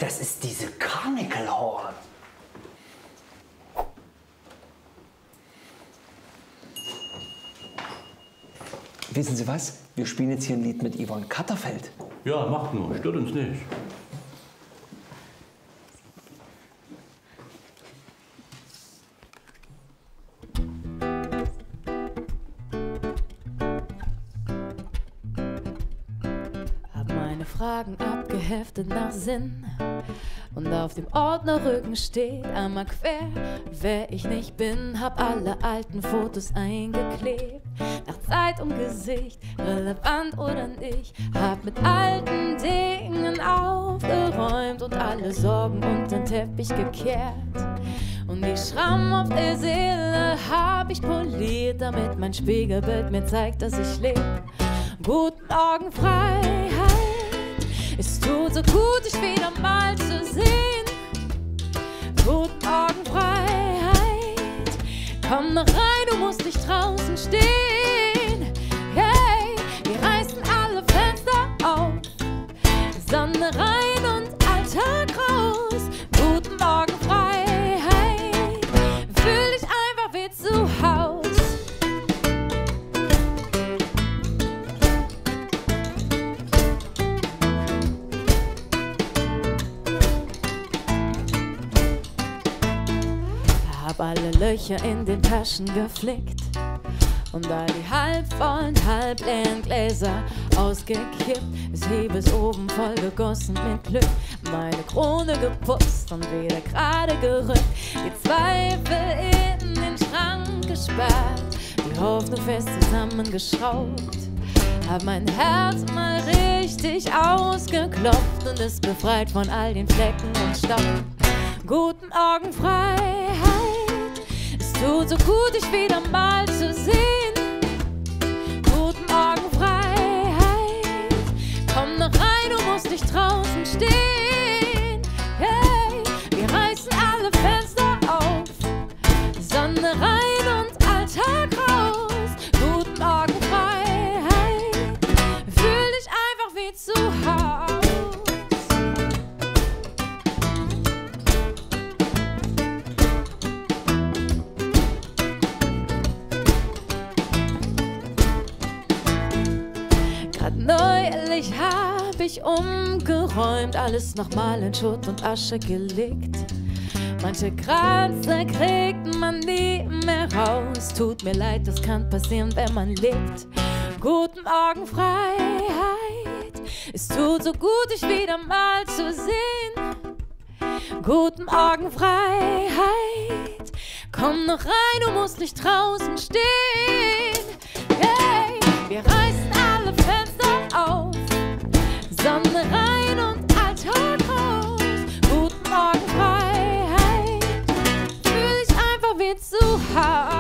Das ist diese Carnival Hall. Wissen Sie was? Wir spielen jetzt hier ein Lied mit Yvonne Katterfeld. Ja, macht nur, stört uns nicht. Hab meine Fragen abgeheftet nach Sinn. Und auf dem Ordnerrücken steht einmal quer, wer ich nicht bin. Hab alle alten Fotos eingeklebt, nach Zeit und Gesicht, relevant oder nicht. Hab mit alten Dingen aufgeräumt und alle Sorgen unter den Teppich gekehrt. Und die Schramm auf der Seele hab ich poliert, damit mein Spiegelbild mir zeigt, dass ich lebe. Guten Morgen, Freiheit. Es tut so gut, dich wieder mal zu sehen. Guten Morgen, Freiheit. Komm noch rein, du musst nicht draußen stehen. Hey, wir reißen alle Fenster auf, Sonne rein und Alltag raus. Guten Morgen, Freiheit. Fühl dich einfach wie zu Haus. Hab alle Löcher in den Taschen geflickt und all die halbvollen, halb leeren Gläser ausgekippt. Das Hebe ist oben voll gegossen mit Glück, meine Krone geputzt und wieder gerade gerückt. Die Zweifel in den Schrank gesperrt, die Hoffnung fest zusammengeschraubt. Hab mein Herz mal richtig ausgeklopft und ist befreit von all den Flecken und Staub. Guten Morgen, Freiheit. Es tut so gut, dich wieder mal zu sehen. Guten Morgen, Freiheit. Komm noch rein, du musst nicht draußen stehen. Hey, wir reißen alle Fenster auf, Sonne rein und Alltag raus. Guten Morgen, Freiheit. Fühl dich einfach wie zu Hause. Neulich hab ich umgeräumt, alles nochmal in Schutt und Asche gelegt. Manche Kratzer kriegt man nie mehr raus. Tut mir leid, das kann passieren, wenn man lebt. Guten Morgen, Freiheit. Es tut so gut, dich wieder mal zu sehen. Guten Morgen, Freiheit. Komm noch rein, du musst nicht draußen stehen. Hey, wir reißen alle Fenster auf, Sonne rein und Alltag raus. Guten Morgen, Freiheit. Fühl dich einfach wie zu Hause.